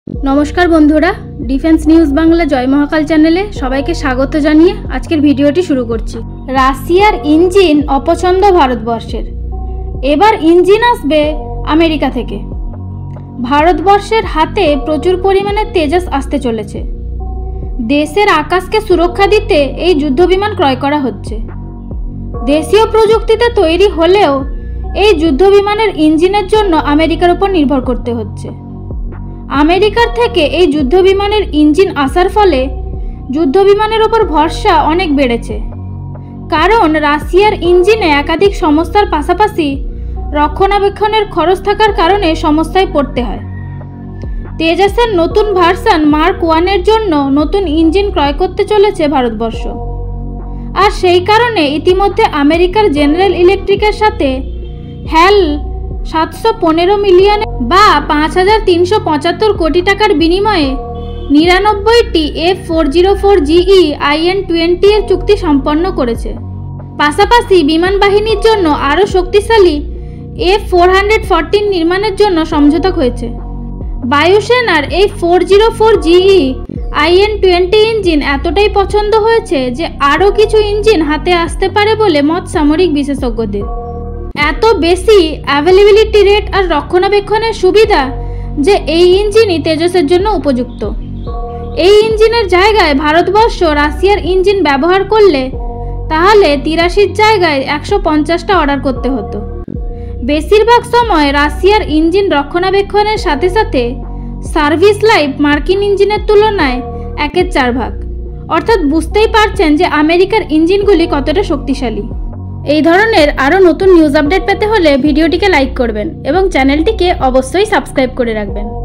নমস্কার বন্ধুরা, defence news Bangla Joy Mahakal চ্যানেলে সবাইকে স্বাগত জানিয়ে আজকের ভিডিওটি শুরু করছি। রাশিয়ার ইঞ্জিন অপছন্দ ভারতবর্ষের, এবার ইঞ্জিন আসবে আমেরিকা থেকে। ভারতবর্ষের হাতে প্রচুর পরিমাণে তেজাস আসতে চলেছে। দেশের আকাশকে সুরক্ষা দিতে এই যুদ্ধবিমান ক্রয় করা হচ্ছে। দেশীয় প্রযুক্তিতে তৈরি হলেও এই যুদ্ধবিমানের ইঞ্জিনের জন্য আমেরিকার উপর নির্ভর করতে হচ্ছে। আমেরিকার থেকে এই যুদ্ধবিমানের ইঞ্জিন আসার ফলে যুদ্ধবিমানের ওপর ভরসা অনেক বেড়েছে, কারণ রাশিয়ার ইঞ্জিনে একাধিক সমস্যার পাশাপাশি রক্ষণাবেক্ষণের খরচ থাকার কারণে সমস্যায় পড়তে হয়। তেজাসের নতুন ভার্সন মার্ক 1-এর জন্য নতুন ইঞ্জিন ক্রয় করতে চলেছে ভারতবর্ষ, আর সেই কারণে ইতিমধ্যে আমেরিকার জেনারেল ইলেকট্রিকের সাথে হ্যাল 715 মিলিয়ন বা 5375 কোটি টাকার বিনিময়ে 99টি F404GE IN-20 এর চুক্তি সম্পন্ন করেছে। পাশাপাশি বিমান বাহিনীর জন্য আরও শক্তিশালী F414 নির্মাণের জন্য সমঝোতা হয়েছে। বায়ুসেনার এই 404GE IN-20 ইঞ্জিন এতটাই পছন্দ হয়েছে যে আরও কিছু ইঞ্জিন হাতে আসতে পারে বলে মত সামরিক বিশেষজ্ঞদের। এত বেশি অ্যাভেলেবিলিটি রেট আর রক্ষণাবেক্ষণের সুবিধা যে এই ইঞ্জিনই তেজসের জন্য উপযুক্ত। এই ইঞ্জিনের জায়গায় ভারতবর্ষ রাশিয়ার ইঞ্জিন ব্যবহার করলে তাহলে 83 জায়গায় 150টা অর্ডার করতে হতো। বেশিরভাগ সময় রাশিয়ার ইঞ্জিন রক্ষণাবেক্ষণের সাথে সাথে সার্ভিস লাইফ মার্কিন ইঞ্জিনের তুলনায় 1/4 ভাগ। অর্থাৎ বুঝতেই পারছেন যে আমেরিকার ইঞ্জিনগুলি কতটা শক্তিশালী। এই ধরনের আরও নতুন নিউজ আপডেট পেতে হলে ভিডিওটিকে লাইক করবেন এবং চ্যানেলটিকে অবশ্যই সাবস্ক্রাইব করে রাখবেন।